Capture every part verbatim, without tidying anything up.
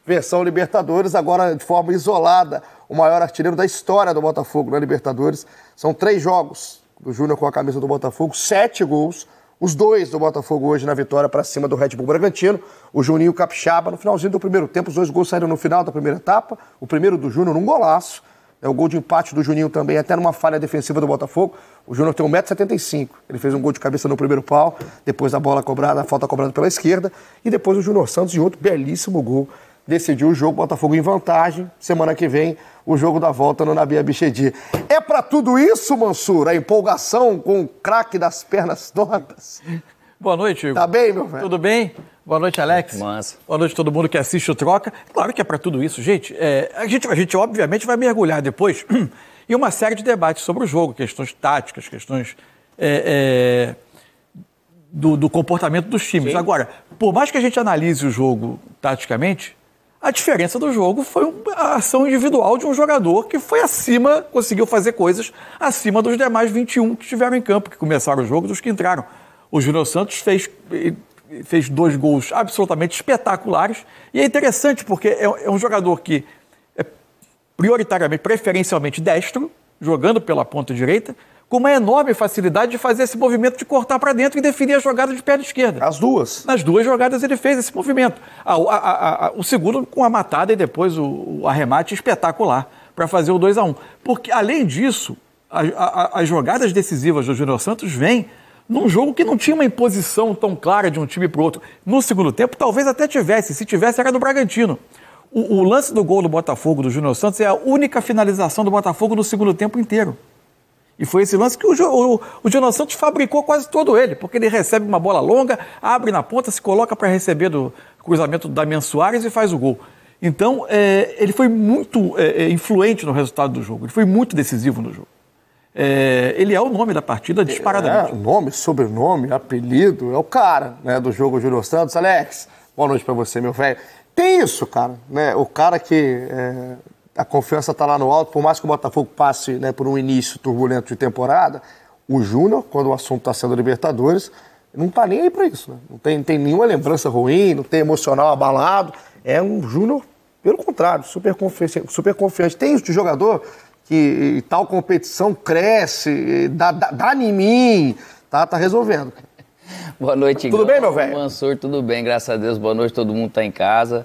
versão Libertadores, agora de forma isolada, o maior artilheiro da história do Botafogo na Libertadores. São três jogos do Júnior com a camisa do Botafogo, sete gols, os dois do Botafogo hoje na vitória para cima do Red Bull Bragantino, o Juninho Capixaba, no finalzinho do primeiro tempo, os dois gols saíram no final da primeira etapa, o primeiro do Júnior num golaço, é o gol de empate do Juninho também, até numa falha defensiva do Botafogo. O Júnior tem um metro e setenta e cinco, ele fez um gol de cabeça no primeiro pau, depois a bola cobrada, a falta cobrada pela esquerda, e depois o Júnior Santos de outro belíssimo gol, decidiu o jogo, Botafogo em vantagem. Semana que vem, o jogo da volta no Nabi Abichedi. É pra tudo isso, Mansur? A empolgação com o craque das pernas tortas? Boa noite, Igor. Tá bem, meu velho? Tudo bem? Boa noite, Alex. Massa. Boa noite a todo mundo que assiste o Troca. Claro que é pra tudo isso, gente. É, a gente. A gente, obviamente, vai mergulhar depois em uma série de debates sobre o jogo, questões táticas, questões é, é, do, do comportamento dos times. Sim. Agora, por mais que a gente analise o jogo taticamente, a diferença do jogo foi a ação individual de um jogador que foi acima, conseguiu fazer coisas acima dos demais vinte e um que estiveram em campo, que começaram o jogo, dos que entraram. O Júnior Santos fez, fez dois gols absolutamente espetaculares, e é interessante porque é, é um jogador que é prioritariamente, preferencialmente destro, jogando pela ponta direita, com uma enorme facilidade de fazer esse movimento de cortar para dentro e definir a jogada de perna esquerda. As duas? Nas duas jogadas ele fez esse movimento. A, a, a, a, o segundo com a matada e depois o, o arremate espetacular para fazer o dois a um. Porque, além disso, a, a, as jogadas decisivas do Júnior Santos vêm num jogo que não tinha uma imposição tão clara de um time para o outro. No segundo tempo, talvez até tivesse. Se tivesse, era do Bragantino. O, o lance do gol do Botafogo, do Júnior Santos, é a única finalização do Botafogo no segundo tempo inteiro. E foi esse lance que o, o, o Júnior Santos fabricou quase todo ele, porque ele recebe uma bola longa, abre na ponta, se coloca para receber do cruzamento do Damian Soares e faz o gol. Então, é, ele foi muito é, influente no resultado do jogo, ele foi muito decisivo no jogo. É, ele é o nome da partida disparadamente. É, nome, sobrenome, apelido, é o cara, né, do jogo Júnior Santos. Alex, boa noite para você, meu velho. Tem isso, cara, né, o cara que... É... a confiança está lá no alto, por mais que o Botafogo passe, né, por um início turbulento de temporada, o Júnior, quando o assunto está sendo Libertadores, não está nem aí para isso. Né? Não tem, tem nenhuma lembrança ruim, não tem emocional abalado. É um Júnior, pelo contrário, super confiante. Super confiante. Tem isso de jogador que tal competição cresce, dá, dá, dá em mim, tá, tá resolvendo. Boa noite, Tudo Igor. bem, meu velho? Mansur, tudo bem, graças a Deus. Boa noite, todo mundo está em casa.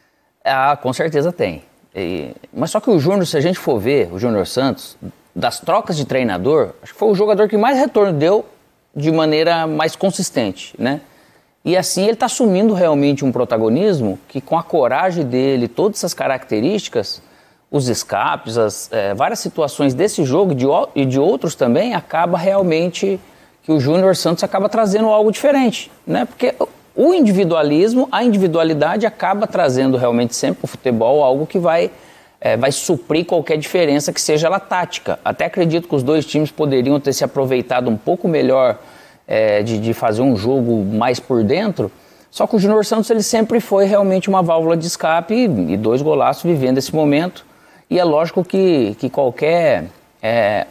Ah, com certeza tem. E, mas só que o Júnior, se a gente for ver, o Júnior Santos, das trocas de treinador, acho que foi o jogador que mais retorno deu de maneira mais consistente, né? E assim ele está assumindo realmente um protagonismo que, com a coragem dele, todas essas características, os escapes, as, é, várias situações desse jogo de, e de outros também, acaba realmente que o Júnior Santos acaba trazendo algo diferente, né? Porque o individualismo, a individualidade acaba trazendo realmente sempre para o futebol algo que vai, é, vai suprir qualquer diferença que seja ela tática. Até acredito que os dois times poderiam ter se aproveitado um pouco melhor é, de, de fazer um jogo mais por dentro, só que o Júnior Santos ele sempre foi realmente uma válvula de escape e, e dois golaços vivendo esse momento. E é lógico que, que qualquer é,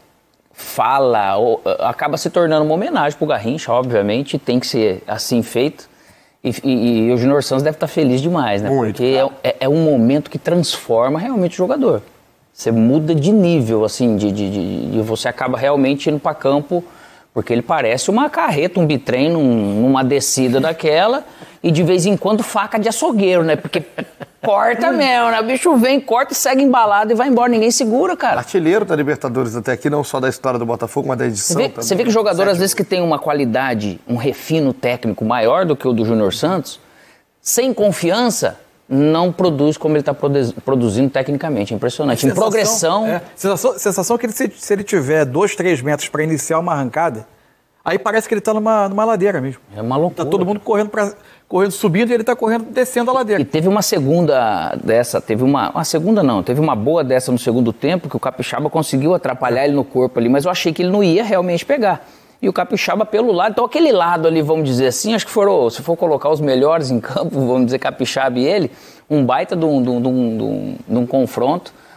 fala ou, acaba se tornando uma homenagem para o Garrincha, obviamente, tem que ser assim feito. E, e, e o Júnior Santos deve estar feliz demais, né? Muito, porque é, é, é um momento que transforma realmente o jogador. Você muda de nível, assim, de, de, de, e você acaba realmente indo para campo, porque ele parece uma carreta, um bitrem num, numa descida daquela, e de vez em quando faca de açougueiro, né? Porque corta mesmo, né? O bicho vem, corta, segue embalado e vai embora, ninguém segura, cara. Artilheiro da Libertadores até aqui, não só da história do Botafogo, mas da edição Você vê, também. você vê que o jogador, às vezes, que tem uma qualidade, um refino técnico maior do que o do Júnior Santos, sem confiança, não produz como ele está produzindo tecnicamente. É impressionante. Sensação, em progressão... É, sensação, sensação que ele, se, se ele tiver dois, três metros para iniciar uma arrancada, aí parece que ele está numa, numa ladeira mesmo. É uma loucura. Tá todo mundo correndo, pra, correndo subindo e ele está correndo descendo a ladeira. E teve uma segunda dessa, teve uma... Uma segunda não, teve uma boa dessa no segundo tempo, que o Capixaba conseguiu atrapalhar ele no corpo ali, mas eu achei que ele não ia realmente pegar. E o Capixaba pelo lado, então aquele lado ali, vamos dizer assim, acho que foram, se for colocar os melhores em campo, vamos dizer Capixaba e ele, um baita de um, de um, de um, de um, de um confronto,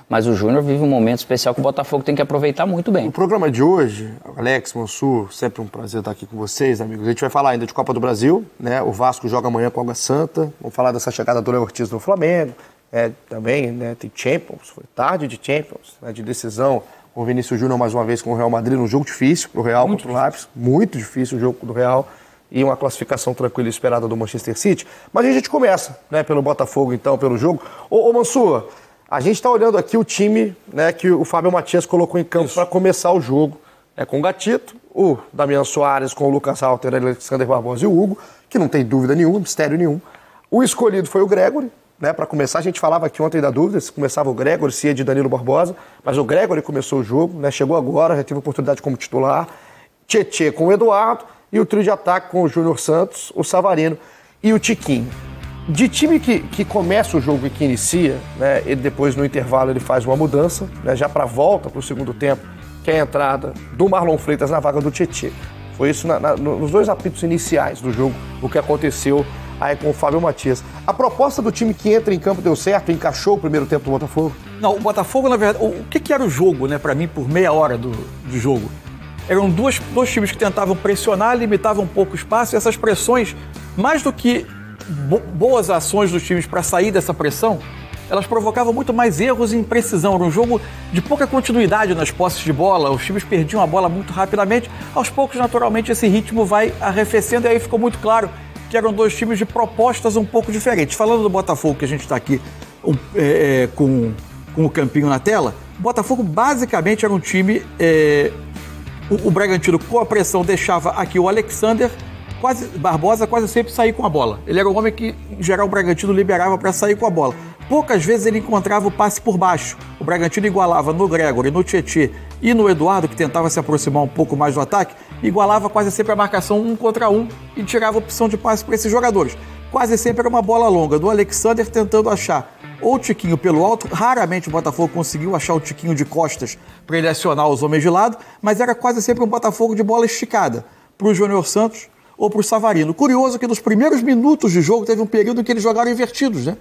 mas o Júnior vive um momento especial que o Botafogo tem que aproveitar muito bem. No programa de hoje, Alex, Mansur, sempre um prazer estar aqui com vocês, amigos. A gente vai falar ainda de Copa do Brasil, né? O Vasco joga amanhã com a Água Santa. Vamos falar dessa chegada do Léo Ortiz no Flamengo. É, também, né? Tem Champions, foi tarde de Champions, né? De decisão. O Vinícius Júnior mais uma vez com o Real Madrid, um jogo difícil pro Real muito contra o Leipzig. Muito difícil o jogo do Real. E uma classificação tranquila e esperada do Manchester City. Mas a gente começa, né, pelo Botafogo, então, pelo jogo. Ô, ô Mansur, a gente está olhando aqui o time, né, que o Fábio Matias colocou em campo para começar o jogo. É, com o Gatito, o Damian Soares, com o Lucas Halter, o Alexander Barbosa e o Hugo, que não tem dúvida nenhuma, mistério nenhum. O escolhido foi o Gregori, né, para começar. A gente falava aqui ontem da dúvida se começava o Gregori, se ia de Danilo Barbosa, mas o Gregori começou o jogo, né, chegou agora, já teve oportunidade como titular. Tietê com o Eduardo. E o trio de ataque com o Júnior Santos, o Savarino e o Tiquinho. De time que, que começa o jogo e que inicia, né, ele depois no intervalo ele faz uma mudança, né, já para volta para o segundo tempo, que é a entrada do Marlon Freitas na vaga do Tietê. Foi isso na, na, nos dois apitos iniciais do jogo, o que aconteceu aí com o Fábio Matias. A proposta do time que entra em campo deu certo, encaixou o primeiro tempo do Botafogo? Não, o Botafogo, na verdade, o que, que era o jogo, né, para mim, por meia hora do, do jogo? Eram duas, dois times que tentavam pressionar, limitavam um pouco o espaço, e essas pressões, mais do que bo boas ações dos times para sair dessa pressão, elas provocavam muito mais erros e imprecisão. Era um jogo de pouca continuidade nas posses de bola, os times perdiam a bola muito rapidamente. Aos poucos, naturalmente, esse ritmo vai arrefecendo, e aí ficou muito claro que eram dois times de propostas um pouco diferentes. Falando do Botafogo, que a gente está aqui um, é, é, com, com o campinho na tela, o Botafogo basicamente era um time... É, O, o Bragantino, com a pressão, deixava aqui o Alexander quase, Barbosa quase sempre sair com a bola. Ele era um homem que, em geral, o Bragantino liberava para sair com a bola. Poucas vezes ele encontrava o passe por baixo. O Bragantino igualava no Gregori, no Tietê e no Eduardo, que tentava se aproximar um pouco mais do ataque, igualava quase sempre a marcação um contra um e tirava a opção de passe para esses jogadores. Quase sempre era uma bola longa do Alexander tentando achar ou o Tiquinho pelo alto. Raramente o Botafogo conseguiu achar o Tiquinho de costas para ele acionar os homens de lado, mas era quase sempre um Botafogo de bola esticada para o Júnior Santos ou para o Savarino. Curioso que nos primeiros minutos de jogo teve um período em que eles jogaram invertidos, né?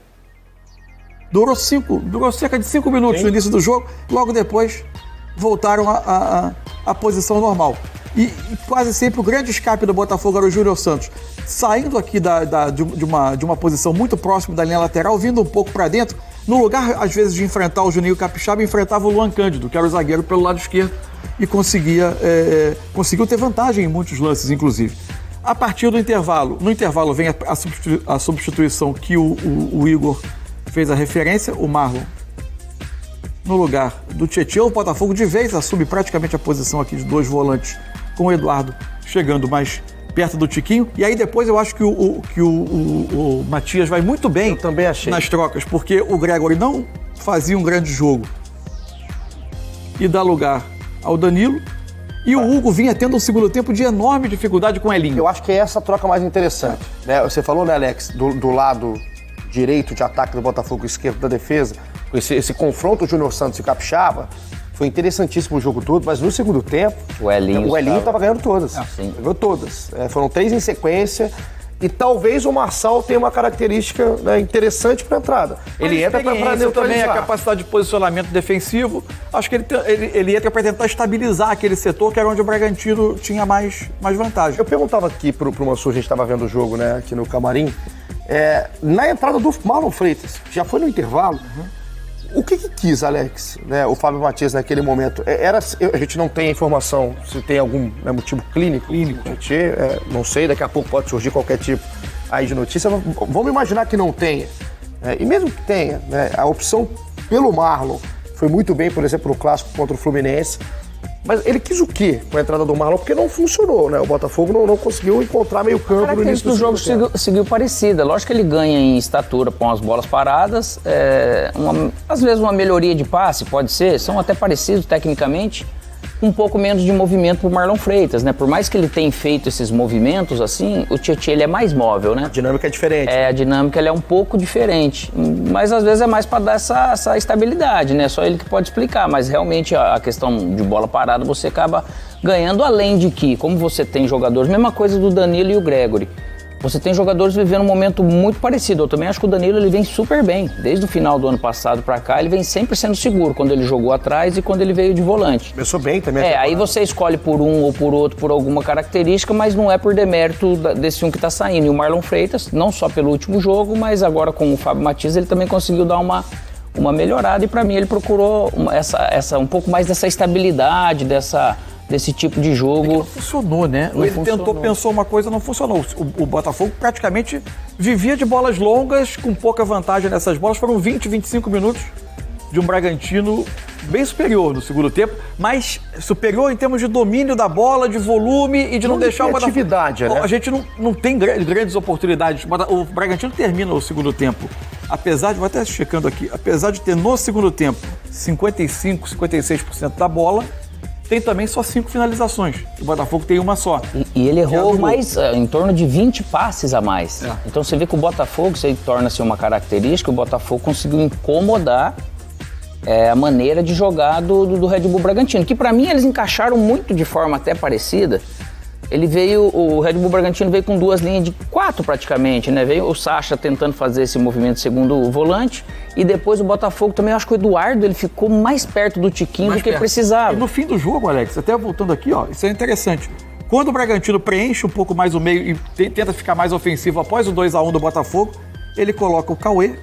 Durou, cinco, durou cerca de cinco minutos Sim. no início do jogo, logo depois voltaram à posição normal. E, e quase sempre o grande escape do Botafogo era o Júnior Santos, saindo aqui da, da, de, de, uma, de uma posição muito próxima da linha lateral, vindo um pouco para dentro, no lugar, às vezes, de enfrentar o Juninho Capixaba, enfrentava o Luan Cândido, que era o zagueiro pelo lado esquerdo, e conseguia, é, conseguiu ter vantagem em muitos lances, inclusive. A partir do intervalo, no intervalo vem a, a, substitu, a substituição que o, o, o Igor fez a referência, o Marlon, no lugar do Tietê. O Botafogo de vez assume praticamente a posição aqui de dois volantes, com o Eduardo chegando mais perto do Tiquinho. E aí depois eu acho que o, o, que o, o, o Matias vai muito bem eu também achei. nas trocas, porque o Gregori não fazia um grande jogo e dá lugar ao Danilo. E o Hugo vinha tendo um segundo tempo de enorme dificuldade com o Elinho. Eu acho que é essa troca mais interessante. Né? Você falou, né, Alex, do, do lado direito de ataque do Botafogo, esquerdo da defesa, esse, esse confronto Júnior Santos e Capixaba, foi interessantíssimo o jogo todo, mas no segundo tempo, o Elinho o Elinho estava ganhando todas. Ah, sim. Ganhou todas. É, foram três em sequência. E talvez o Marçal tenha uma característica, né, interessante para a entrada. Ele entra para neutralizar. Também a capacidade de posicionamento defensivo. Acho que ele, ele, ele entra para tentar estabilizar aquele setor, que era onde o Bragantino tinha mais, mais vantagem. Eu perguntava aqui para o Mansur, a gente estava vendo o jogo, né, aqui no camarim, é, na entrada do Marlon Freitas, já foi no intervalo, uhum. o que, que quis, Alex, né, o Fábio Matias naquele momento? Era, a gente não tem a informação se tem algum, né, motivo clínico, clínico. Gente, é, não sei, daqui a pouco pode surgir qualquer tipo aí de notícia. Vamos imaginar que não tenha. É, e mesmo que tenha, né, a opção pelo Marlon foi muito bem, por exemplo, no clássico contra o Fluminense. Mas ele quis o quê com a entrada do Marlon? Porque não funcionou, né? O Botafogo não, não conseguiu encontrar meio campo no início do, do jogo. Seguiu, seguiu parecida. Lógico que ele ganha em estatura com as bolas paradas. É, uma, às vezes uma melhoria de passe, pode ser. São até parecidos tecnicamente. Um pouco menos de movimento pro Marlon Freitas, né? Por mais que ele tenha feito esses movimentos, assim, o Tietê, ele é mais móvel, né? A dinâmica é diferente. É, a dinâmica ela é um pouco diferente. Mas às vezes é mais para dar essa, essa estabilidade, né? Só ele que pode explicar. Mas realmente a, a questão de bola parada você acaba ganhando, além de que, como você tem jogadores, mesma coisa do Danilo e o Gregori. você tem jogadores vivendo um momento muito parecido. Eu também acho que o Danilo ele vem super bem. Desde o final do ano passado pra cá, ele vem sempre sendo seguro, quando ele jogou atrás e quando ele veio de volante. Começou bem também. É, aí você escolhe por um ou por outro, por alguma característica, mas não é por demérito desse um que tá saindo. E o Marlon Freitas, não só pelo último jogo, mas agora com o Fábio Matias, ele também conseguiu dar uma, uma melhorada. E pra mim ele procurou uma, essa, essa, um pouco mais dessa estabilidade, dessa... desse tipo de jogo. É não funcionou, né? Não Ele funcionou. tentou, pensou uma coisa, não funcionou. O, o Botafogo praticamente vivia de bolas longas, com pouca vantagem nessas bolas. Foram vinte, vinte e cinco minutos de um Bragantino bem superior no segundo tempo, mas superior em termos de domínio da bola, de volume e de não, Não deixar de o Botafogo... criatividade, né? A gente não, não tem grandes oportunidades. O Bragantino termina o segundo tempo, apesar de, vou até checando aqui, apesar de ter no segundo tempo cinquenta e cinco, cinquenta e seis por cento da bola, tem também só cinco finalizações. O Botafogo tem uma só. E, e ele errou é mais, uh, em torno de vinte passes a mais. É. Então você vê que o Botafogo, isso aí torna-se uma característica, o Botafogo conseguiu incomodar é, a maneira de jogar do, do, do Red Bull Bragantino, que pra mim eles encaixaram muito de forma até parecida. Ele veio, o Red Bull Bragantino veio com duas linhas de quatro praticamente, né? Veio o Sacha tentando fazer esse movimento segundo o volante e depois o Botafogo também, eu acho que o Eduardo ele ficou mais perto do Tiquinho Mais do que perto. precisava. E no fim do jogo, Alex, até voltando aqui, ó, isso é interessante. Quando o Bragantino preenche um pouco mais o meio e te- tenta ficar mais ofensivo após o dois a um do Botafogo, ele coloca o Cauê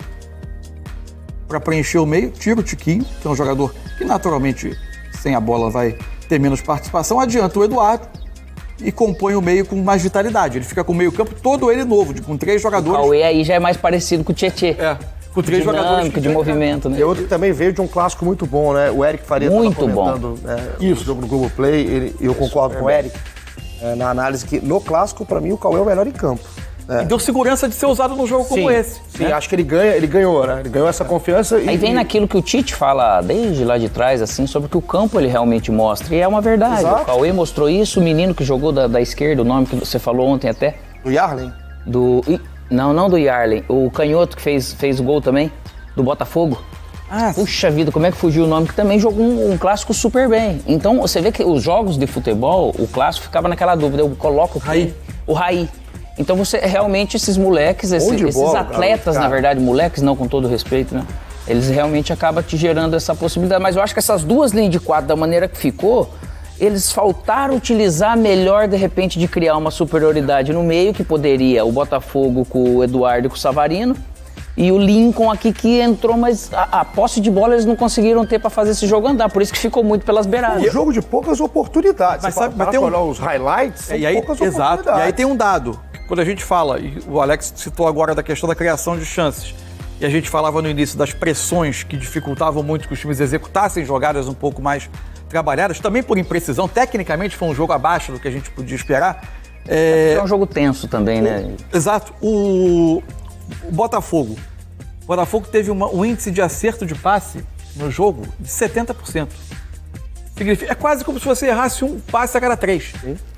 para preencher o meio, tira o Tiquinho, que é um jogador que naturalmente sem a bola vai ter menos participação, adianta o Eduardo e compõe o meio com mais vitalidade. Ele fica com o meio campo todo ele novo, de- com três O jogadores. Cauê aí já é mais parecido com o Tietê. É, com três jogadores. Dinâmico, que- de movimento, né? E outro que também veio de um clássico muito bom, né? O Eric Faria Muito tava comentando é, Isso. o jogo no Globoplay, ele, eu concordo com o Eric é, na análise que no clássico, pra mim, o Cauê é o melhor em campo. E deu segurança de ser usado num jogo como sim, esse. Sim, né? acho que ele ganha, ele ganhou, né? Ele ganhou essa confiança e... Aí vem naquilo que o Tite fala desde lá de trás, assim, sobre o que o campo ele realmente mostra. E é uma verdade. Exato. O Cauê mostrou isso, o menino que jogou da, da esquerda, o nome que você falou ontem até. Do Yarlen. Do. Ih, não, não do Yarlen. O canhoto que fez, fez o gol também, do Botafogo. Ah, Puxa vida, como é que fugiu o nome? Que também jogou um, um clássico super bem. Então, você vê que os jogos de futebol, o clássico ficava naquela dúvida. Eu coloco o Raí. O Raí. Então, você realmente, esses moleques, esse- Bom de esses bola, atletas, cara. na verdade, moleques, não com todo respeito, né? Eles realmente acabam te gerando essa possibilidade. Mas eu acho que essas duas linhas de quatro, da maneira que ficou, eles faltaram utilizar melhor, de repente, de criar uma superioridade no meio, que poderia o Botafogo com o Eduardo e com o Savarino, e o Lincoln aqui que entrou, mas a, a posse de bola eles não conseguiram ter para fazer esse jogo andar, por isso que ficou muito pelas beiradas. Um jogo de poucas oportunidades. Mas Você sabe, para mas tem um- olhar os highlights, são É, e aí, poucas exato. oportunidades. E aí tem um dado. Quando a gente fala, e o Alex citou agora da questão da criação de chances, e a gente falava no início das pressões que dificultavam muito que os times executassem jogadas um pouco mais trabalhadas, também por imprecisão, tecnicamente foi um jogo abaixo do que a gente podia esperar. É, É um jogo tenso também, né? Exato. O, o Botafogo. O Botafogo teve uma- um índice de acerto de passe no jogo de setenta por cento. Significa, é quase como se você errasse um passe a cada três.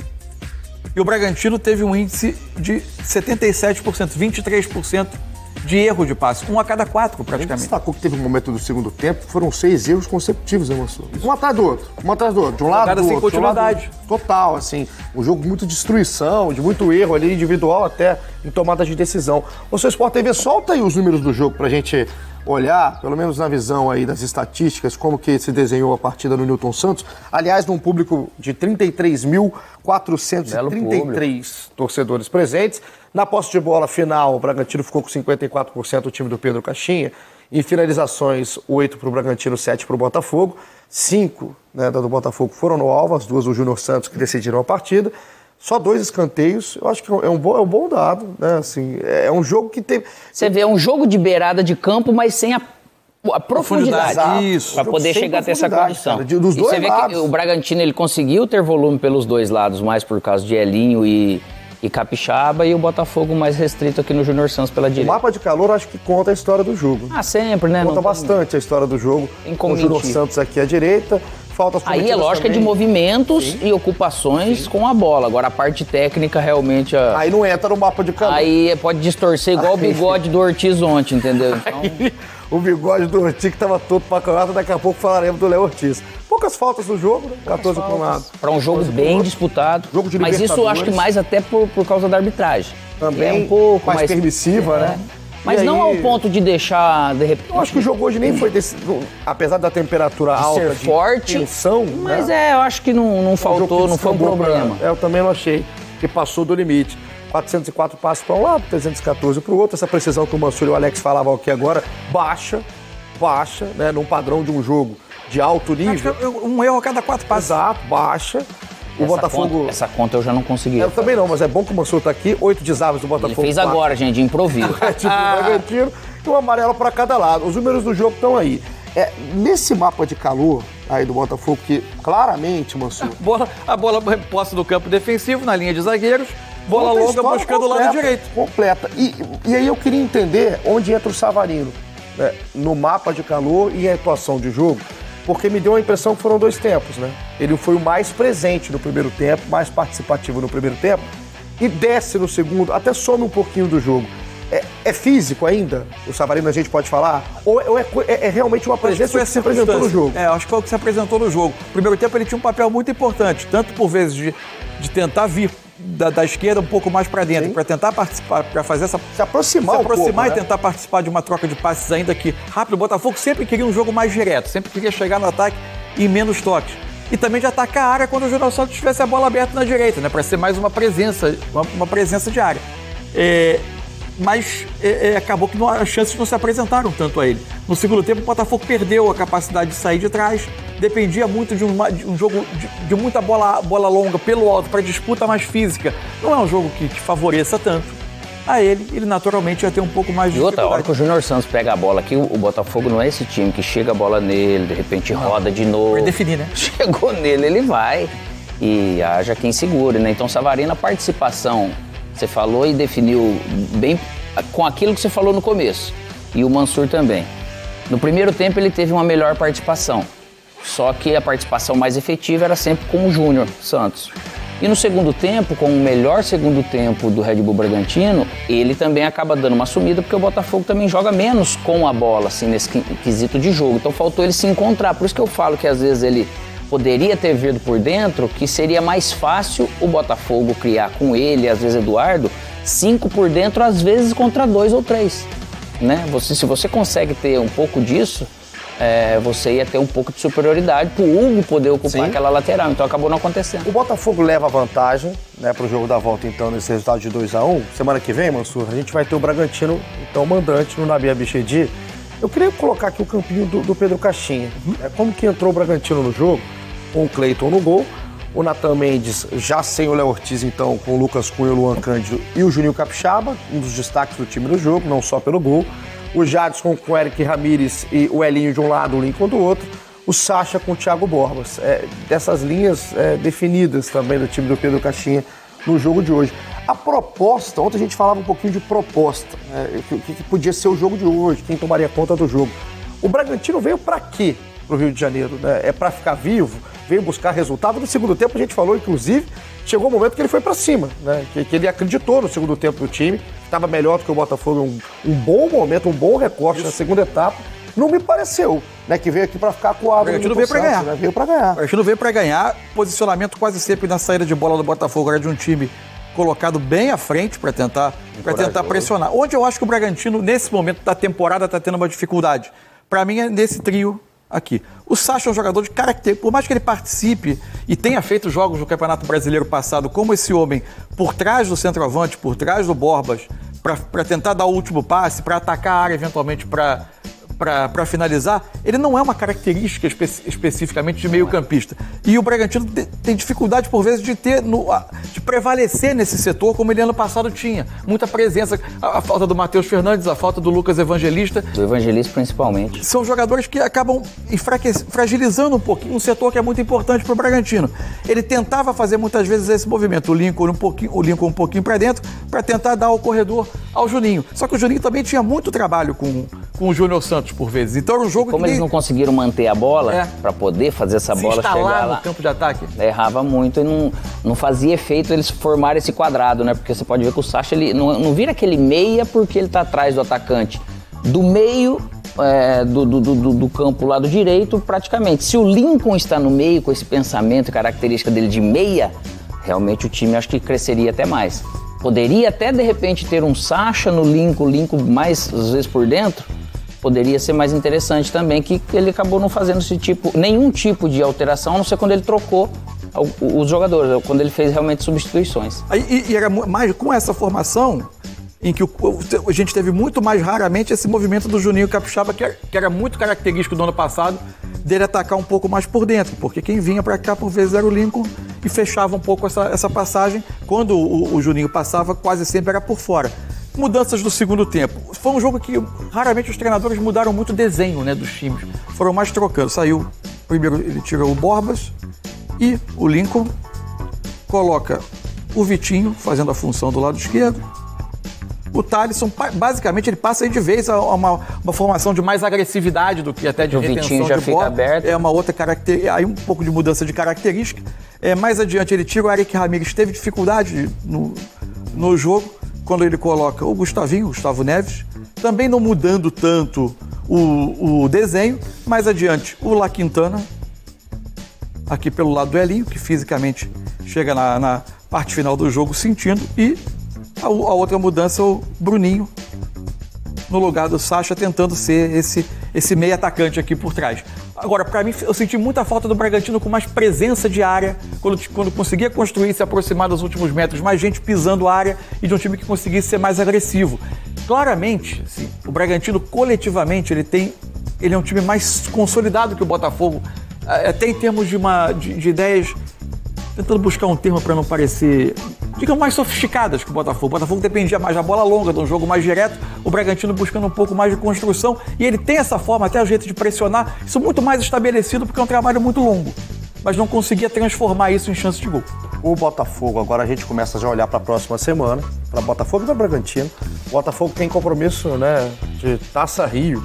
E o Bragantino teve um índice de setenta e sete por cento, vinte e três por cento de erro de passe, um a cada quatro A gente praticamente. destacou que teve um momento do segundo tempo, foram seis erros consecutivos, né, moço? Um atrás do outro, um atrás do outro, de um lado Jogada do sem outro. de um lado do continuidade. outro. Total, assim, um jogo muito destruição, de muito erro ali, individual até em tomada de decisão. O seu Sport T V, solta aí os números do jogo pra gente olhar, pelo menos na visão aí das estatísticas, como que se desenhou a partida no Newton Santos. Aliás, num público de trinta e três mil quatrocentos e trinta e três torcedores presentes. Na posse de bola final, o Bragantino ficou com cinquenta e quatro por cento, o time do Pedro Caixinha. Em finalizações, oito para o Bragantino, sete para o Botafogo. Cinco, né, da do Botafogo foram no alvo, as duas do Júnior Santos que decidiram a partida. Só dois escanteios, eu acho que é um bom, é um bom dado, né? Assim, é um jogo que tem... Você vê, é um jogo de beirada de campo, mas sem a, a profundidade. Profundidade, isso. Para Jogo poder sem chegar até essa profundidade, condição. cara, de- dos e dois você vê lados. que o Bragantino ele conseguiu ter volume pelos dois lados, mais por causa de Elinho e, e Capixaba, e o Botafogo mais restrito aqui no Júnior Santos pela O direita. mapa de calor acho que conta a história do jogo. Ah, sempre, né? Conta Não tem- bastante a história do jogo. Tem Com como o Júnior mentir. Santos aqui à direita. Faltas Aí é cometidas lógica de também. movimentos e ocupações com a bola. Agora a parte técnica realmente... A... Aí não entra no mapa de calor. Aí pode distorcer igual o bigode do Ortiz ontem, entendeu? Então, O bigode do Ortiz que tava todo pra canhota, daqui a pouco falaremos do Léo Ortiz. Poucas faltas no jogo, né? quatorze por um lado. Para um jogo bem disputado. Jogo de Mas isso eu acho que mais até por, por causa da arbitragem. Também é um pouco mais, mais permissiva, é. né? Mas e não aí, ao ponto de deixar, de repente... Eu acho que o jogo hoje nem foi, desse, apesar da temperatura alta, ser de forte, tensão, mas né? é, eu acho que não, não faltou, não foi um problema. Pra, eu também não achei que passou do limite. quatrocentos e quatro passos para um lado, trezentos e quatorze para o outro. Essa precisão que o Mansur e o Alex falavam aqui agora, baixa, baixa, né? Num padrão de um jogo de alto nível. Um erro a cada quatro passos. Exato, baixa. O essa Botafogo... Conta, essa conta eu já não consegui. Eu também não, mas é bom que o Mansur tá aqui. Oito desaves do Botafogo. Ele fez quatro. agora, gente, de improviso. É tipo um Bragantino e um amarelo para cada lado. Os números do jogo estão aí. É, nesse mapa de calor aí do Botafogo, que claramente, Mansur... A bola, a bola posse do campo defensivo, na linha de zagueiros, bola longa buscando o lado direito. Completa. E, e aí eu queria entender onde entra o Savarino, né, no mapa de calor e a atuação de jogo, porque me deu a impressão que foram dois tempos, né? Ele foi o mais presente no primeiro tempo, mais participativo no primeiro tempo, e desce no segundo, até some um pouquinho do jogo. É, é físico ainda? O Savarino a gente pode falar? Ou, ou é, é, é realmente uma presença que se apresentou no jogo? É, acho que foi o que se apresentou no jogo. No primeiro tempo ele tinha um papel muito importante, tanto por vezes de, de tentar vir da, da esquerda um pouco mais para dentro, para tentar participar, para fazer essa... Se aproximar Se aproximar um pouco, e né? tentar participar de uma troca de passes ainda que rápido. O Botafogo sempre queria um jogo mais direto, sempre queria chegar no ataque e menos toques. E também de atacar a área quando o Júnior Santos tivesse a bola aberta na direita, né? Para ser mais uma presença, uma, uma presença de área. É... Mas é, é, acabou que não, as chances não se apresentaram tanto a ele. No segundo tempo, o Botafogo perdeu a capacidade de sair de trás, dependia muito de, uma, de um jogo de, de muita bola, bola longa pelo alto, para disputa mais física. Não é um jogo que te favoreça tanto a ele, ele naturalmente ia ter um pouco mais de E outra, hora que o Júnior Santos pega a bola aqui, o, o Botafogo não é esse time que chega a bola nele, de repente roda de novo. Vai definir, né? Chegou nele, ele vai. E haja quem segure, né? Então, Savarino, a participação... Você falou e definiu bem com aquilo que você falou no começo. E o Mansur também. No primeiro tempo ele teve uma melhor participação. Só que a participação mais efetiva era sempre com o Júnior Santos. E no segundo tempo, com o melhor segundo tempo do Red Bull Bragantino, ele também acaba dando uma sumida, porque o Botafogo também joga menos com a bola, assim, nesse quesito de jogo. Então faltou ele se encontrar. Por isso que eu falo que às vezes ele... poderia ter vindo por dentro, que seria mais fácil o Botafogo criar com ele, às vezes Eduardo, cinco por dentro, às vezes contra dois ou três. Né? Você, se você consegue ter um pouco disso, é, você ia ter um pouco de superioridade para o Hugo poder ocupar Sim. aquela lateral. Então acabou não acontecendo. O Botafogo leva vantagem, né, para o jogo da volta, então, nesse resultado de dois a um. Semana que vem, Mansur, a gente vai ter o Bragantino, então, mandante no Nabi Abichedi. Eu queria colocar aqui o campinho do, do Pedro Caixinha. Uhum. É, como que entrou o Bragantino no jogo? Com o Cleiton no gol, o Natan Mendes já sem o Léo Ortiz, então, com o Lucas Cunha, o Luan Cândido e o Juninho Capixaba, um dos destaques do time no jogo, não só pelo gol. O Jadson com o Eric Ramírez e o Elinho de um lado, o Lincoln do outro. O Sacha com o Thiago Borbas. É, dessas linhas é, definidas também do time do Pedro Caixinha no jogo de hoje. A proposta, ontem a gente falava um pouquinho de proposta, né, o que, que podia ser o jogo de hoje, quem tomaria conta do jogo. O Bragantino veio para quê pro Rio de Janeiro? Né? É para ficar vivo? Veio buscar resultado. No segundo tempo a gente falou, inclusive, chegou o momento que ele foi para cima, né? que, que ele acreditou no segundo tempo do time, estava melhor do que o Botafogo, um, um bom momento, um bom recorte Isso. na segunda etapa. Não me pareceu, né, que veio aqui para ficar com a... O Bragantino veio para ganhar. Né? Veio para ganhar. O Bragantino veio para ganhar, posicionamento quase sempre na saída de bola do Botafogo, era de um time colocado bem à frente para tentar, para tentar pressionar. Onde eu acho que o Bragantino, nesse momento da temporada, está tendo uma dificuldade. Para mim é nesse trio aqui. O Sacha é um jogador de característica, por mais que ele participe e tenha feito jogos no Campeonato Brasileiro passado, como esse homem, por trás do centroavante, por trás do Borbas, para tentar dar o último passe, para atacar a área eventualmente para para finalizar, ele não é uma característica espe especificamente de meio campista. E o Bragantino tem dificuldade, por vezes, de ter no, de prevalecer nesse setor como ele ano passado tinha. Muita presença, a, a falta do Matheus Fernandes, a falta do Lucas Evangelista. Do Evangelista, principalmente. São jogadores que acabam fragilizando um pouquinho um setor que é muito importante para o Bragantino. Ele tentava fazer muitas vezes esse movimento, o Lincoln um pouquinho, o Lincoln um pouquinho para dentro, para tentar dar o corredor ao Juninho. Só que o Juninho também tinha muito trabalho com, com o Júnior Santos, por vezes. Então era um jogo e como que... eles não conseguiram manter a bola é. para poder fazer essa Se bola chegar lá no campo de ataque. Errava muito e não, não fazia efeito eles formarem esse quadrado, né? Porque você pode ver que o Sacha ele não, não vira aquele meia porque ele tá atrás do atacante. Do meio é, do, do, do, do campo lado direito praticamente. Se o Lincoln está no meio com esse pensamento e característica dele de meia, realmente o time acho que cresceria até mais. Poderia até de repente ter um Sacha no Lincoln, Lincoln mais às vezes por dentro, poderia ser mais interessante também, que ele acabou não fazendo esse tipo, nenhum tipo de alteração, a não ser quando ele trocou os jogadores, quando ele fez realmente substituições. E, e era mais com essa formação em que o, a gente teve muito mais raramente esse movimento do Juninho Capixaba, que era, que era muito característico do ano passado, dele atacar um pouco mais por dentro, porque quem vinha para cá por vezes era o Lincoln e fechava um pouco essa, essa passagem. Quando o, o Juninho passava, quase sempre era por fora. Mudanças do segundo tempo. Foi um jogo que raramente os treinadores mudaram muito o desenho, né, dos times. Foram mais trocando. Saiu, primeiro ele tirou o Borbas e o Lincoln, coloca o Vitinho fazendo a função do lado esquerdo. O Thalisson, basicamente, ele passa aí de vez a uma, uma formação de mais agressividade do que até de o retenção Vitinho já de fica bola. Aberto. É uma outra característica, aí um pouco de mudança de característica. É, mais adiante ele tira o Eric Ramírez, teve dificuldade no, no jogo, quando ele coloca o Gustavinho, o Gustavo Neves, também não mudando tanto o, o desenho. Mais adiante o La Quintana, aqui pelo lado do Elinho, que fisicamente chega na, na parte final do jogo sentindo, e a, a outra mudança, o Bruninho, no lugar do Sacha, tentando ser esse, esse meio atacante aqui por trás. Agora, para mim, eu senti muita falta do Bragantino com mais presença de área, quando, quando conseguia construir, se aproximar dos últimos metros, mais gente pisando a área e de um time que conseguisse ser mais agressivo. Claramente, assim, o Bragantino, coletivamente, ele tem, ele é um time mais consolidado que o Botafogo, até em termos de, uma, de, de ideias, tentando buscar um termo para não parecer, digamos, mais sofisticadas que o Botafogo. O Botafogo dependia mais da bola longa, de um jogo mais direto, o Bragantino buscando um pouco mais de construção, e ele tem essa forma, até o jeito de pressionar, isso muito mais estabelecido, porque é um trabalho muito longo, mas não conseguia transformar isso em chance de gol. O Botafogo, agora a gente começa já a olhar para a próxima semana, para Botafogo e para Bragantino. O Botafogo tem compromisso, né, de Taça Rio.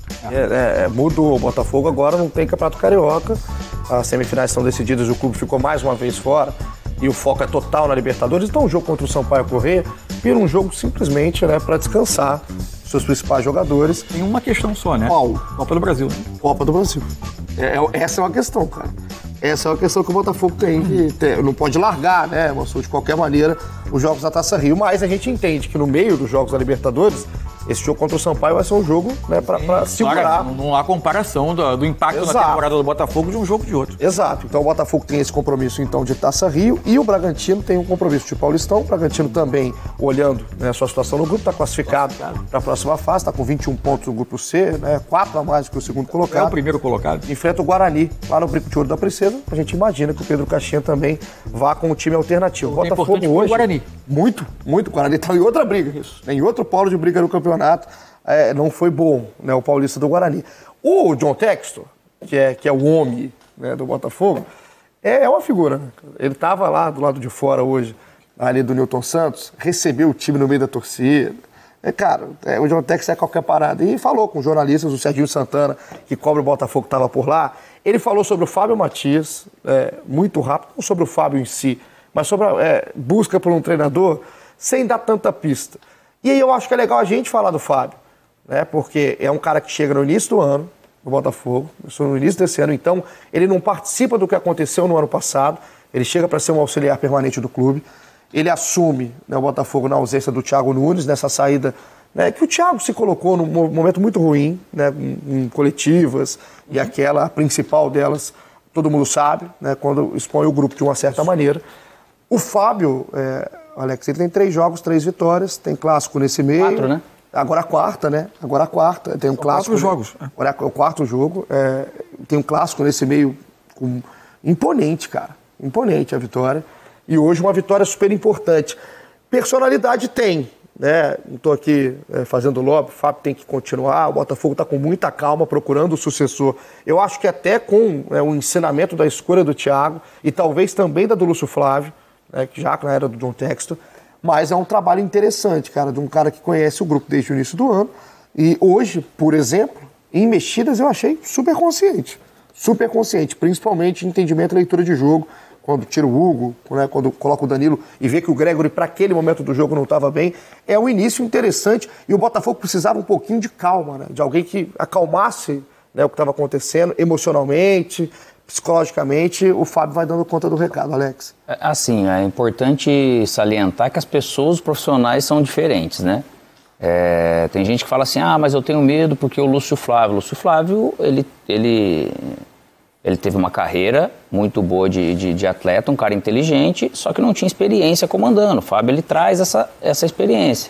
É, é, mudou o Botafogo, agora não tem Campeonato Carioca, as semifinais são decididas, o clube ficou mais uma vez fora e o foco é total na Libertadores. Então o jogo contra o Sampaio Corrêa vira um jogo simplesmente, né, para descansar seus principais jogadores. Tem uma questão só, né? Qual? Copa do Brasil. Né? Copa do Brasil. É, é, essa é uma questão, cara. Essa é uma questão que o Botafogo tem que ter, não pode largar, né, Mansur, de qualquer maneira, os jogos da Taça Rio. Mas a gente entende que no meio dos jogos da Libertadores, esse jogo contra o Sampaio vai ser um jogo, né, para pra segurar. Claro, não há comparação do, do impacto Exato. na temporada do Botafogo de um jogo de outro. Exato. Então o Botafogo tem esse compromisso então de Taça Rio e o Bragantino tem um compromisso de Paulistão. O Bragantino também, olhando, né, a sua situação no grupo, está classificado para a próxima fase, está com vinte e um pontos no grupo C, né, quatro a mais que o segundo colocado. É o primeiro colocado. Enfrenta o Guarani lá no Brinco de Ouro da Princesa. A gente imagina que o Pedro Caixinha também vá com o time alternativo. O Botafogo hoje, o Guarani. Muito, muito. O Guarani está em outra briga. Isso. Em outro polo de briga no campeonato. É, não foi bom, né, o paulista do Guarani. O John Textor, que é, que é o homem, né, do Botafogo, é, é uma figura. Né? Ele estava lá do lado de fora hoje, ali do Newton Santos, recebeu o time no meio da torcida. É, cara, é, o John Textor é qualquer parada. E falou com jornalistas, o Serginho Santana, que cobre o Botafogo, que estava por lá. Ele falou sobre o Fábio Matias, é, muito rápido, não sobre o Fábio em si, mas sobre a é, busca por um treinador, sem dar tanta pista. E aí eu acho que é legal a gente falar do Fábio. Né, porque é um cara que chega no início do ano, no Botafogo, no início desse ano, então ele não participa do que aconteceu no ano passado, ele chega para ser um auxiliar permanente do clube, ele assume, né, o Botafogo na ausência do Thiago Nunes, nessa saída, né, que o Thiago se colocou num momento muito ruim, né, em, em coletivas, e aquela principal delas, todo mundo sabe, né, quando expõe o grupo de uma certa maneira. O Fábio, é, Alex, ele tem três jogos, três vitórias, tem clássico nesse meio. Quatro, né? Agora a quarta, né? Agora a quarta. Tem um São clássico. Quatro jogos. Agora é o quarto jogo. É, tem um clássico nesse meio com, imponente, cara. Imponente a vitória. E hoje uma vitória super importante. Personalidade tem, né? Não estou aqui é, fazendo lobby. O Fábio tem que continuar. O Botafogo está com muita calma procurando o sucessor. Eu acho que até com é, o ensinamento da escolha do Thiago e talvez também da do Lúcio Flávio, né, que já na era do John Textor. Mas é um trabalho interessante, cara, de um cara que conhece o grupo desde o início do ano. E hoje, por exemplo, em mexidas eu achei super consciente. Super consciente, principalmente em entendimento e leitura de jogo, quando tira o Hugo, né, quando coloca o Danilo e vê que o Gregory, para aquele momento do jogo, não estava bem, é um início interessante. E o Botafogo precisava um pouquinho de calma, né, de alguém que acalmasse, né, o que estava acontecendo emocionalmente, psicologicamente. O Fábio vai dando conta do recado, Alex. Assim, é importante salientar que as pessoas, os profissionais, são diferentes, né? É, tem gente que fala assim, ah, mas eu tenho medo porque o Lúcio Flávio... O Lúcio Flávio, ele, ele, ele teve uma carreira muito boa de, de, de atleta, um cara inteligente, só que não tinha experiência comandando. O Fábio, ele traz essa, essa experiência.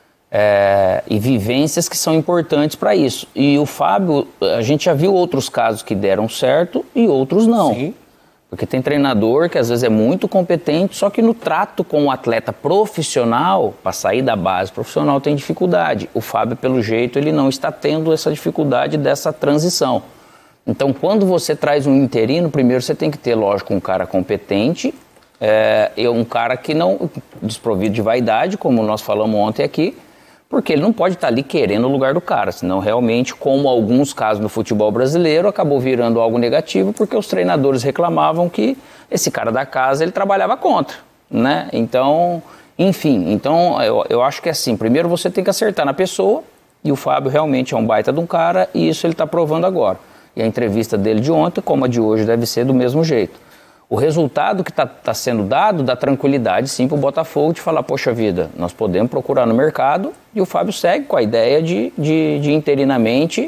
É, e vivências que são importantes para isso. E o Fábio, a gente já viu outros casos que deram certo e outros não. Sim. Porque tem treinador que às vezes é muito competente, só que no trato com o atleta profissional, para sair da base profissional, tem dificuldade. O Fábio, pelo jeito, ele não está tendo essa dificuldade dessa transição. Então, quando você traz um interino, primeiro você tem que ter, lógico, um cara competente, é, e um cara que não, desprovido de vaidade, como nós falamos ontem aqui, porque ele não pode estar ali querendo o lugar do cara, senão realmente, como alguns casos no futebol brasileiro, acabou virando algo negativo, porque os treinadores reclamavam que esse cara da casa, ele trabalhava contra, né? Então, enfim, então eu, eu acho que é assim, primeiro você tem que acertar na pessoa, e o Fábio realmente é um baita de um cara, e isso ele está provando agora. E a entrevista dele de ontem, como a de hoje, deve ser do mesmo jeito. O resultado que está tá sendo dado dá tranquilidade, sim, para o Botafogo de falar, poxa vida, nós podemos procurar no mercado, e o Fábio segue com a ideia de, de, de interinamente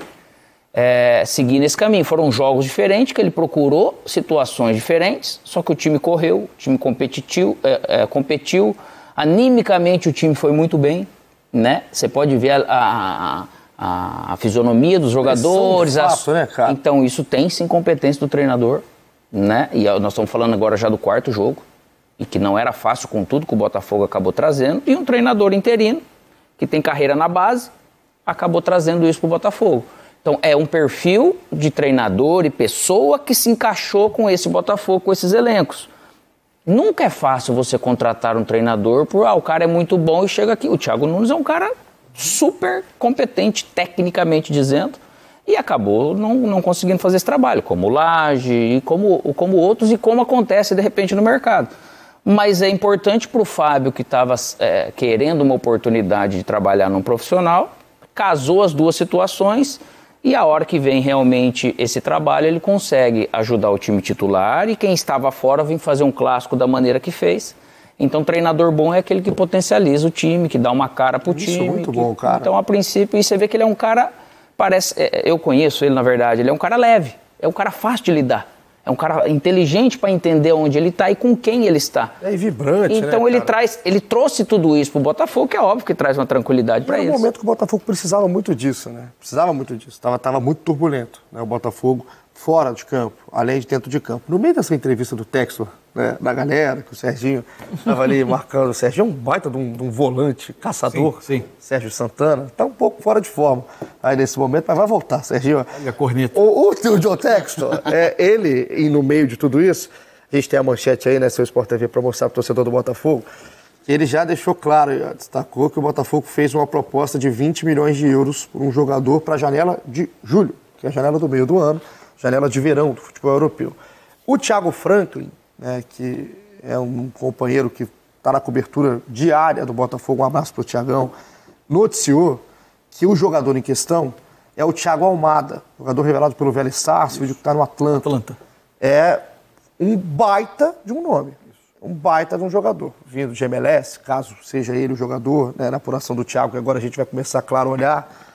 é, seguir nesse caminho. Foram jogos diferentes, que ele procurou situações diferentes, só que o time correu, o time competiu, é, é, competiu, animicamente o time foi muito bem, né? Você pode ver a, a, a, a fisionomia dos jogadores. De fato, a... né, cara? Então isso tem sim competência do treinador. Né? E nós estamos falando agora já do quarto jogo, e que não era fácil com tudo que o Botafogo acabou trazendo, e um treinador interino, que tem carreira na base, acabou trazendo isso para o Botafogo. Então é um perfil de treinador e pessoa que se encaixou com esse Botafogo, com esses elencos. Nunca é fácil você contratar um treinador por, ah, o cara é muito bom e chega aqui. O Thiago Nunes é um cara super competente, tecnicamente dizendo, e acabou não, não conseguindo fazer esse trabalho, como o Laje, e como, como outros, e como acontece, de repente, no mercado. Mas é importante para o Fábio, que estava é, querendo uma oportunidade de trabalhar num profissional, casou as duas situações, e a hora que vem realmente esse trabalho, ele consegue ajudar o time titular, e quem estava fora vem fazer um clássico da maneira que fez. Então, treinador bom é aquele que potencializa o time, que dá uma cara para o time. Isso é muito que, bom, cara. Então, a princípio, e você vê que ele é um cara... Parece, eu conheço ele, na verdade, ele é um cara leve, é um cara fácil de lidar, é um cara inteligente para entender onde ele está e com quem ele está. É vibrante, então né, ele cara? traz, ele trouxe tudo isso pro Botafogo, que é óbvio que traz uma tranquilidade para isso. isso. No momento que o Botafogo precisava muito disso, né? Precisava muito disso, tava, tava muito turbulento, né? O Botafogo fora de campo, além de dentro de campo. No meio dessa entrevista do Textor, né, da galera, que o Serginho estava ali marcando, o Serginho é um baita de um, de um volante, caçador, sim, sim. Sérgio Santana, está um pouco fora de forma aí nesse momento, mas vai voltar, Serginho. Olha a corneta. O, o, o John Textor, é, ele, e no meio de tudo isso, a gente tem a manchete aí, né, seu Sport T V, para mostrar para o torcedor do Botafogo, que ele já deixou claro, destacou que o Botafogo fez uma proposta de vinte milhões de euros por um jogador para a janela de julho, que é a janela do meio do ano, janela de verão do futebol europeu. O Thiago Franklin, né, que é um companheiro que está na cobertura diária do Botafogo, um abraço para o Thiagão, noticiou que o jogador em questão é o Thiago Almada, jogador revelado pelo Vélez Sarsfield, que está no Atlanta. Atlanta. É um baita de um nome, um baita de um jogador, vindo de M L S, caso seja ele o jogador, né, na apuração do Thiago, que agora a gente vai começar, claro, a olhar.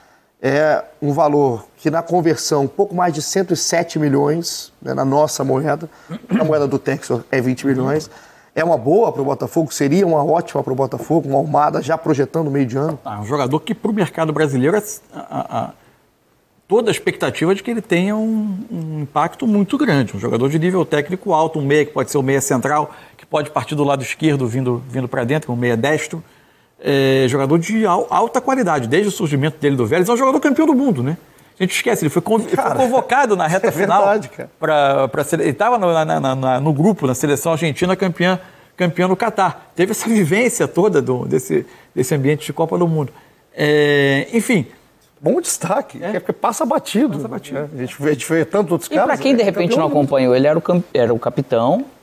É um valor que na conversão, um pouco mais de cento e sete milhões, né, na nossa moeda, a moeda do Texas é vinte milhões, é uma boa para o Botafogo, seria uma ótima para o Botafogo, uma Almada já projetando o meio de ano. Ah, um jogador que para o mercado brasileiro, a, a, a, toda a expectativa de que ele tenha um, um impacto muito grande, um jogador de nível técnico alto, um meia que pode ser o meia central, que pode partir do lado esquerdo vindo, vindo para dentro, um meia destro. É, jogador de alta qualidade, desde o surgimento dele do Vélez, é um jogador campeão do mundo, né? A gente esquece, ele foi, conv... cara, foi convocado na reta é final. Verdade, cara. Pra, pra ele estava no, na, na, no grupo, na seleção argentina, campeã, campeã no Catar. Teve essa vivência toda do, desse, desse ambiente de Copa do Mundo. É, enfim. Bom destaque, é. porque passa batido. Passa batido. Né? A, gente vê, a gente vê tanto outros e caras. E para quem de repente não acompanhou, ele era o, camp... era o capitão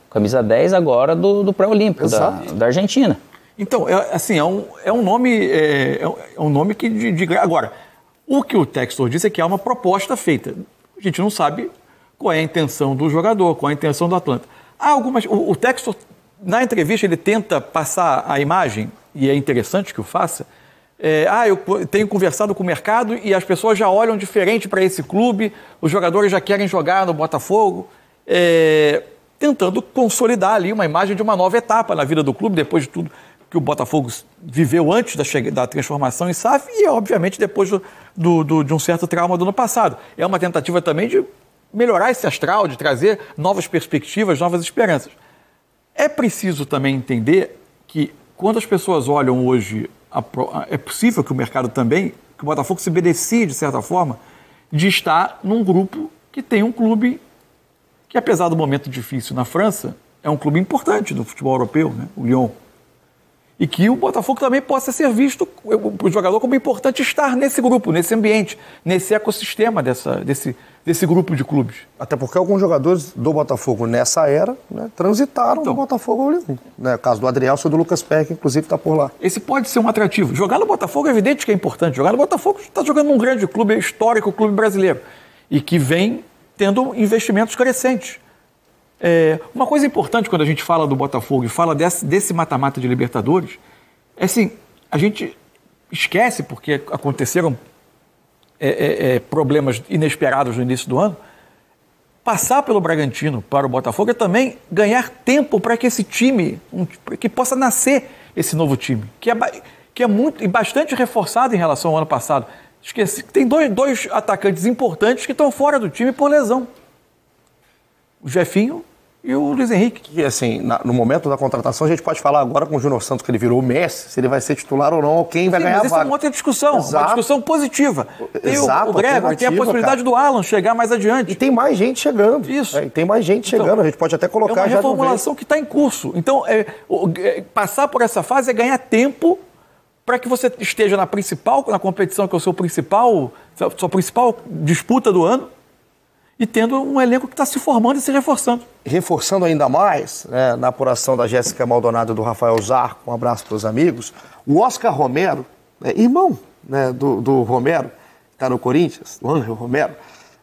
camisa dez agora do, do pré-olímpico, da, da Argentina. Então, é, assim, é um, é um nome, é, é um nome que... De, de, agora, o que o Textor disse é que há uma proposta feita. A gente não sabe qual é a intenção do jogador, qual é a intenção do Atlanta. Há algumas... O, o Textor, na entrevista, ele tenta passar a imagem, e é interessante que o faça, é, ah, eu tenho conversado com o mercado e as pessoas já olham diferente para esse clube, os jogadores já querem jogar no Botafogo, é, tentando consolidar ali uma imagem de uma nova etapa na vida do clube, depois de tudo que o Botafogo viveu antes da, da transformação em S A F e, obviamente, depois do, do, do, de um certo trauma do ano passado. É uma tentativa também de melhorar esse astral, de trazer novas perspectivas, novas esperanças. É preciso também entender que, quando as pessoas olham hoje, a, é possível que o mercado também, que o Botafogo se beneficie, de certa forma, de estar num grupo que tem um clube que, apesar do momento difícil na França, é um clube importante do futebol europeu, né? O Lyon. E que o Botafogo também possa ser visto, o jogador, como importante estar nesse grupo, nesse ambiente, nesse ecossistema dessa, desse, desse grupo de clubes. Até porque alguns jogadores do Botafogo nessa era, né, transitaram então, do Botafogo ao Lyon. Né? O caso do Adrielson e do Lucas Peck, inclusive, está por lá. Esse pode ser um atrativo. Jogar no Botafogo é evidente que é importante. Jogar no Botafogo está jogando num grande clube histórico, clube brasileiro, e que vem tendo investimentos crescentes. É, uma coisa importante quando a gente fala do Botafogo e fala desse, desse mata-mata de Libertadores, é assim, a gente esquece, porque aconteceram é, é, é, problemas inesperados no início do ano, passar pelo Bragantino para o Botafogo é também ganhar tempo para que esse time, um, que possa nascer esse novo time, que é, que é muito e bastante reforçado em relação ao ano passado. Esqueci, tem dois, dois atacantes importantes que estão fora do time por lesão. O Jefinho e o Luiz Henrique. Que, assim, na, no momento da contratação, a gente pode falar agora com o Júnior Santos, que ele virou o Messi, se ele vai ser titular ou não, ou quem vai Sim, ganhar mas a isso vaga. é uma outra discussão, Exato. uma discussão positiva. Tem Exato, o, o Gregor, tem a possibilidade cara. do Alan chegar mais adiante. E tem mais gente chegando. Isso. É, e tem mais gente então, chegando, a gente pode até colocar já. É uma reformulação que está em curso. Então, é, o, é, passar por essa fase é ganhar tempo para que você esteja na principal, na competição que é o seu principal, sua principal disputa do ano, e tendo um elenco que está se formando e se reforçando. Reforçando ainda mais, né, na apuração da Jéssica Maldonado e do Rafael Zarco, um abraço para os amigos, o Oscar Romero, né, irmão né, do, do Romero, que está no Corinthians, o Ângelo Romero,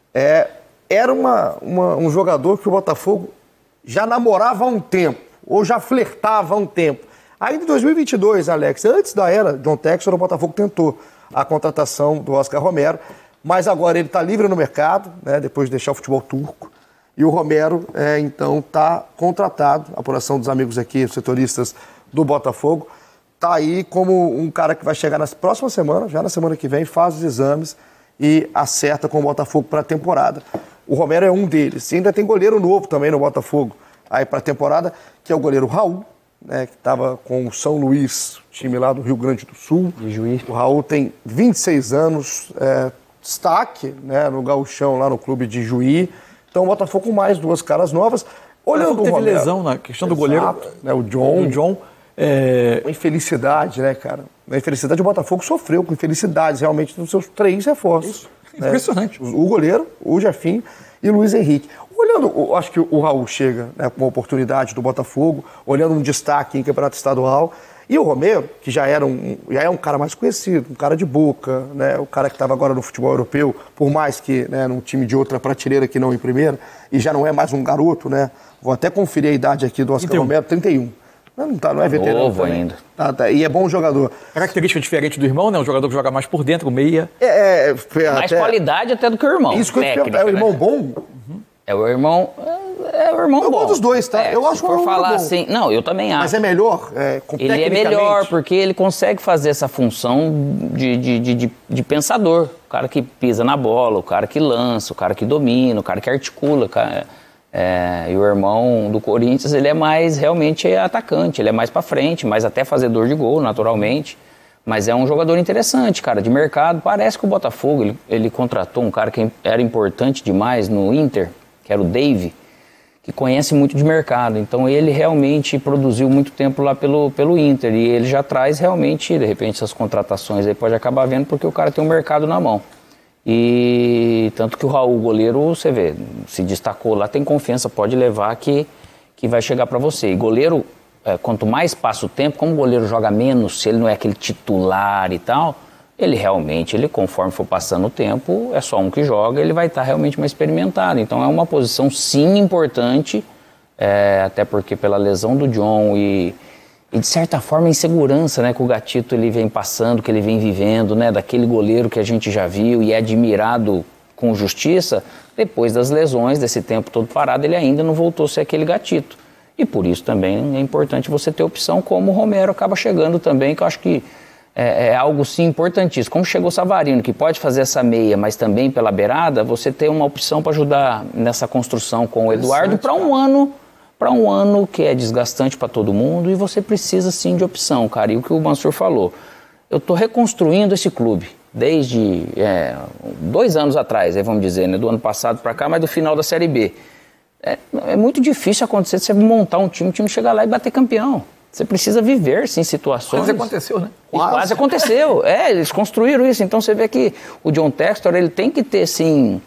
é, era uma, uma, um jogador que o Botafogo já namorava há um tempo, ou já flertava há um tempo. Ainda em dois mil e vinte e dois, Alex, antes da era John Textor, o Botafogo tentou a contratação do Oscar Romero, mas agora ele está livre no mercado, né, depois de deixar o futebol turco. E o Romero, é, então, está contratado, a apuração dos amigos aqui, os setoristas do Botafogo, está aí como um cara que vai chegar nas próximas semanas, já na semana que vem, faz os exames e acerta com o Botafogo para a temporada. O Romero é um deles. E ainda tem goleiro novo também no Botafogo aí para a temporada, que é o goleiro Raul, né, que estava com o São Luís, time lá do Rio Grande do Sul. De Juiz. O Raul tem vinte e seis anos, é, destaque, né, no gauchão lá no clube de Juí. Então o Botafogo com mais duas caras novas. Olhando o teve Romero, lesão na questão do exato, goleiro, né, o John. O John é... Uma infelicidade, né, cara? Uma infelicidade, o Botafogo sofreu com infelicidades realmente nos seus três reforços. Né? Impressionante. O goleiro, o Jefinho e o Luiz Henrique. Olhando, eu acho que o Raul chega, né, com uma oportunidade do Botafogo, olhando um destaque em campeonato estadual. E o Romero, que já, era um, já é um cara mais conhecido, um cara de boca, né, o cara que estava agora no futebol europeu, por mais que né, num time de outra prateleira que não em primeira, e já não é mais um garoto, né? Vou até conferir a idade aqui do Oscar Romero, trinta e um. Não, tá, não é veterano. Novo também. ainda. Tá, tá, e é bom jogador. Característica diferente do irmão, né? Um jogador que joga mais por dentro, o meia. É, é, Mais até, qualidade até do que o irmão. isso que eu te técnica, pergunto, é o irmão né? bom? Uhum. É o irmão... É o irmão Eu bom. gosto dos dois, tá? É, eu acho se que for o falar bom. assim... Não, eu também acho. Mas é melhor, é, com, Ele é melhor porque ele consegue fazer essa função de, de, de, de, de pensador. O cara que pisa na bola, o cara que lança, o cara que domina, o cara que articula. O cara, é, e o irmão do Corinthians, ele é mais realmente atacante, ele é mais pra frente, mais até fazedor de gol, naturalmente. Mas é um jogador interessante, cara, de mercado. Parece que o Botafogo, ele, ele contratou um cara que era importante demais no Inter, que era o Dave, que conhece muito de mercado. Então ele realmente produziu muito tempo lá pelo, pelo Inter. E ele já traz realmente, de repente, essas contratações aí pode acabar vendo porque o cara tem um mercado na mão. E tanto que o Raul, goleiro, você vê, se destacou lá, tem confiança, pode levar que, que vai chegar para você. E goleiro, é, quanto mais passa o tempo, como o goleiro joga menos, se ele não é aquele titular e tal, ele realmente, ele conforme for passando o tempo, é só um que joga, ele vai estar realmente mais experimentado. Então é uma posição sim importante, é, até porque pela lesão do John e, e de certa forma a insegurança, né, que o Gatito ele vem passando, que ele vem vivendo, né, daquele goleiro que a gente já viu e é admirado com justiça, depois das lesões, desse tempo todo parado, ele ainda não voltou a ser aquele Gatito. E por isso também é importante você ter opção, como o Romero acaba chegando também, que eu acho que é, é algo sim importantíssimo. Como chegou o Savarino, que pode fazer essa meia, mas também pela beirada, você ter uma opção para ajudar nessa construção com o Eduardo para um ano, para um ano que é desgastante para todo mundo, e você precisa sim de opção, cara. E o que o Mansur falou, eu estou reconstruindo esse clube desde é, dois anos atrás, aí vamos dizer, né, do ano passado para cá, mas do final da Série B. É, é muito difícil acontecer você montar um time, o time chegar lá e bater campeão. Você precisa viver, sim, situações. Quase aconteceu, né? E quase. quase aconteceu. É, eles construíram isso. Então você vê que o John Textor, ele tem que ter, sim,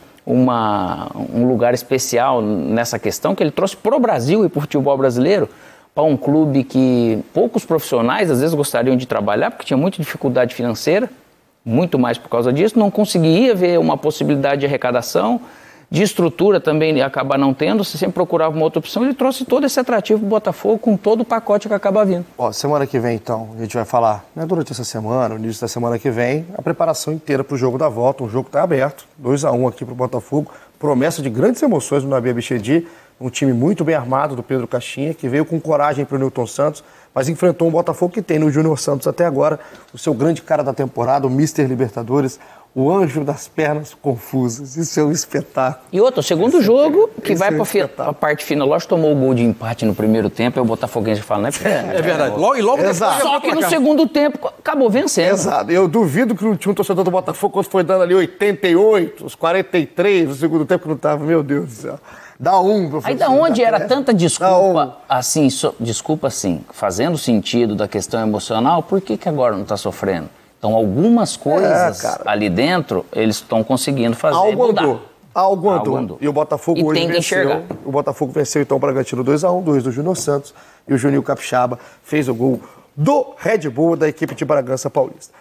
uma, um lugar especial nessa questão que ele trouxe pro Brasil e pro futebol brasileiro, para um clube que poucos profissionais, às vezes, gostariam de trabalhar, porque tinha muita dificuldade financeira, muito mais por causa disso, não conseguia ver uma possibilidade de arrecadação, de estrutura também acabar não tendo, você sempre procurava uma outra opção, ele trouxe todo esse atrativo para o Botafogo com todo o pacote que acaba vindo. Ó, semana que vem, então, a gente vai falar, né, durante essa semana, no início da semana que vem, a preparação inteira para o jogo da volta, um jogo que está aberto, dois a um aqui para o Botafogo, promessa de grandes emoções no Nabi Abichedi, um time muito bem armado do Pedro Caixinha, que veio com coragem para o Newton Santos, mas enfrentou um Botafogo que tem no Júnior Santos até agora o seu grande cara da temporada, o mister Libertadores, o anjo das pernas confusas. Isso é um espetáculo. E outro, o segundo Esse jogo, é, que vai é um para a parte final, lógico, tomou o gol de empate no primeiro tempo, aí o Botafoguense fala, né? É, é verdade. Logo, e logo Exato. Só que no segundo tempo acabou vencendo. Exato. Eu duvido que tinha um torcedor do Botafogo, quando foi dando ali oitenta e oito, os quarenta e três, no segundo tempo que não estava, meu Deus do céu. Dá um, professor. Aí da onde era tanta desculpa, um. assim, so, desculpa assim, fazendo sentido da questão emocional, por que que agora não está sofrendo? Então algumas coisas é, ali dentro, eles estão conseguindo fazer Algo mudar. andou. Algo andou. Algo andou. E o Botafogo e hoje tem que venceu. enxergar. O Botafogo venceu então o Bragantino dois a um, dois do Júnior Santos. E o Juninho Capixaba fez o gol do Red Bull da equipe de Bragança Paulista.